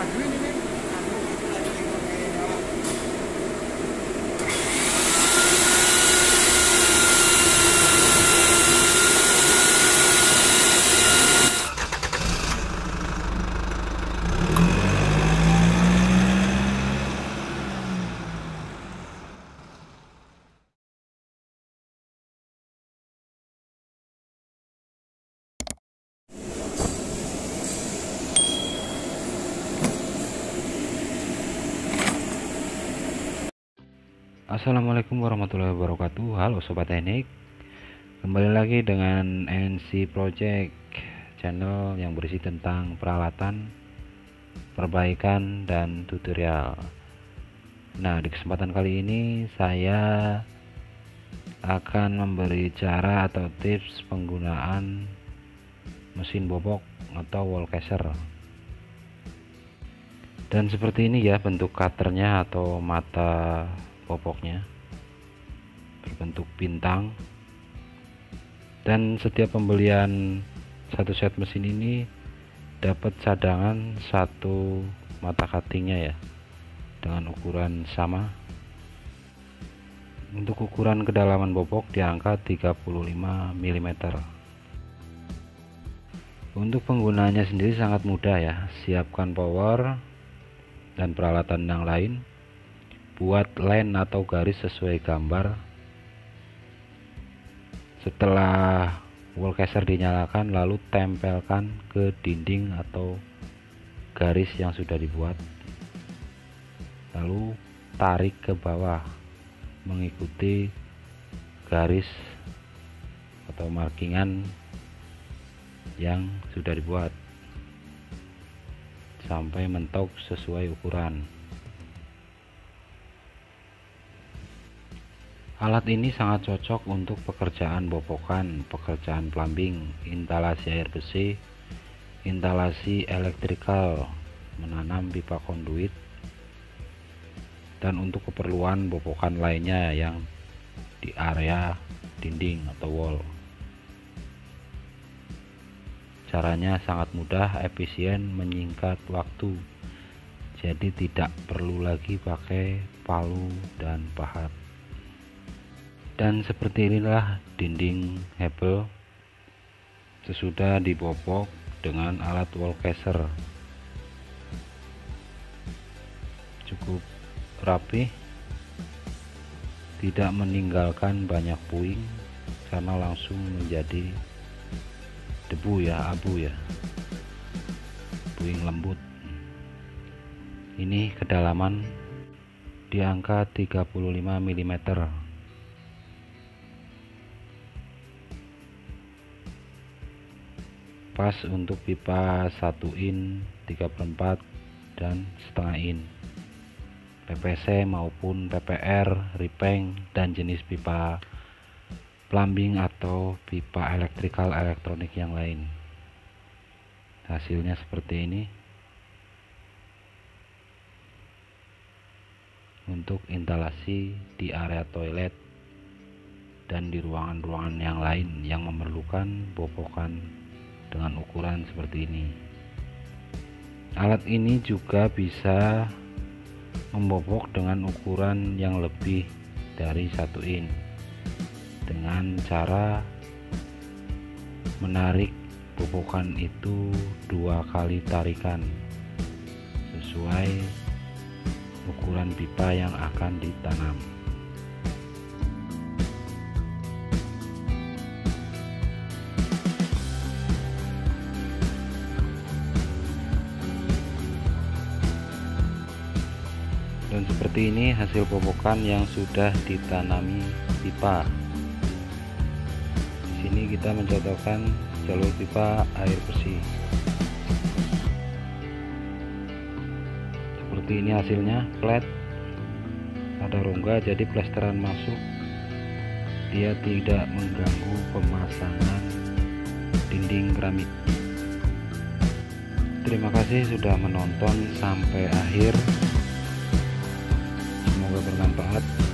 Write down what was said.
Assalamualaikum warahmatullahi wabarakatuh. Halo Sobat Teknik, kembali lagi dengan NC Project, channel yang berisi tentang peralatan, perbaikan, dan tutorial. Nah, di kesempatan kali ini saya akan memberi cara atau tips penggunaan mesin bobok atau wall caser. Dan seperti ini ya bentuk cutternya atau mata boboknya, berbentuk bintang. Dan setiap pembelian satu set mesin ini dapat cadangan satu mata cuttingnya ya, dengan ukuran sama. Untuk ukuran kedalaman bobok di angka 35 mm. Untuk penggunaannya sendiri sangat mudah ya. Siapkan power dan peralatan yang lain, buat line atau garis sesuai gambar. Setelah wall caser dinyalakan, lalu tempelkan ke dinding atau garis yang sudah dibuat, lalu tarik ke bawah mengikuti garis atau markingan yang sudah dibuat sampai mentok sesuai ukuran. Alat ini sangat cocok untuk pekerjaan bobokan, pekerjaan plumbing, instalasi air bersih, instalasi elektrikal, menanam pipa konduit, dan untuk keperluan bobokan lainnya yang di area dinding atau wall. Caranya sangat mudah, efisien, menyingkat waktu, jadi tidak perlu lagi pakai palu dan pahat. Dan seperti inilah dinding hebel sesudah dibobok dengan alat wall caser. Cukup rapi, tidak meninggalkan banyak puing karena langsung menjadi debu ya, abu ya, puing lembut. Ini kedalaman di angka 35 mm. Pas untuk pipa 1 in, 34 dan setengah in, PVC maupun PPR, ripeng, dan jenis pipa plumbing atau pipa elektrikal elektronik yang lain. Hasilnya seperti ini. Untuk instalasi di area toilet dan di ruangan-ruangan yang lain yang memerlukan bobokan dengan ukuran seperti ini. Alat ini juga bisa membobok dengan ukuran yang lebih dari 1 in dengan cara menarik bobokan itu 2 kali tarikan sesuai ukuran pipa yang akan ditanam. Dan seperti ini hasil bobokan yang sudah ditanami pipa. Di sini kita mencontohkan jalur pipa air bersih. Seperti ini hasilnya, flat, ada rongga jadi plesteran masuk. Dia tidak mengganggu pemasangan dinding keramik. Terima kasih sudah menonton sampai akhir. Semoga bermanfaat.